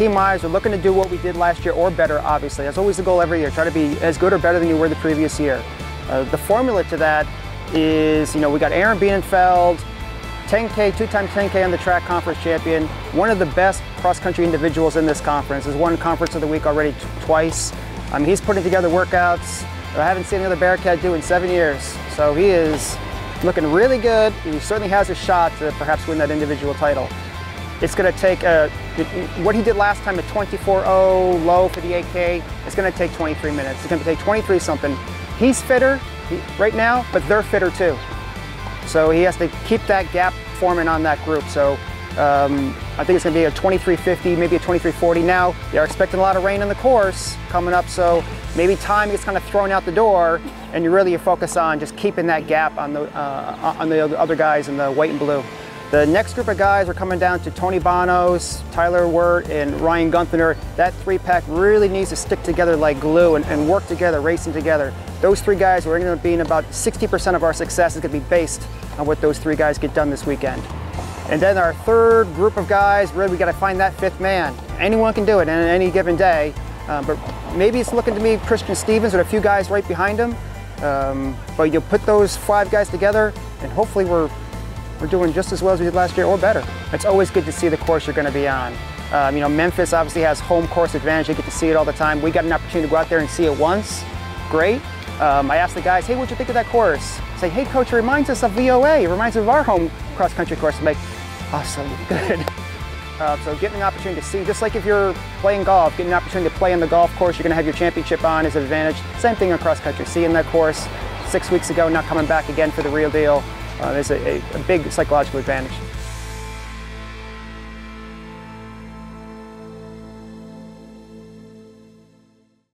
team-wise, we're looking to do what we did last year or better, obviously. That's always the goal every year, try to be as good or better than you were the previous year. The formula to that is, we got Aaron Bienenfeld, 10K, two-time 10K on the track conference champion, one of the best cross-country individuals in this conference. Has won Conference of the Week already twice. He's putting together workouts I haven't seen another Bearcat do in 7 years. So he is looking really good. He certainly has a shot to perhaps win that individual title. It's going to take, what he did last time at 24.0 low for the 8K, it's going to take 23 minutes. It's going to take 23 something. He's fitter right now, but they're fitter too. So he has to keep that gap forming on that group. So I think it's going to be a 23.50, maybe a 23.40. Now, they're expecting a lot of rain in the course coming up, so maybe time gets kind of thrown out the door, and you focus on just keeping that gap on the other guys in the white and blue. The next group of guys are coming down to Tony Bonos, Tyler Wirt, and Ryan Gunther. That three-pack really needs to stick together like glue and work together, racing together. Those three guys are going to be about 60% of our success is going to be based on what those three guys get done this weekend. And then our third group of guys, really we got to find that fifth man. Anyone can do it on any given day, but maybe it's looking to me Christian Stevens with a few guys right behind him. But you'll put those five guys together, and hopefully we're doing just as well as we did last year or better. It's always good to see the course you're going to be on. Memphis obviously has home course advantage. You get to see it all the time. We got an opportunity to go out there and see it once. Great. I asked the guys, hey, what'd you think of that course? Say, hey, coach, it reminds us of VOA. It reminds us of our home cross-country course. I'm like, awesome, good. So getting an opportunity to see, just like if you're playing golf, getting an opportunity to play on the golf course, you're going to have your championship on is an advantage. Same thing in cross-country. Seeing that course 6 weeks ago, not coming back again for the real deal. There's a big psychological advantage.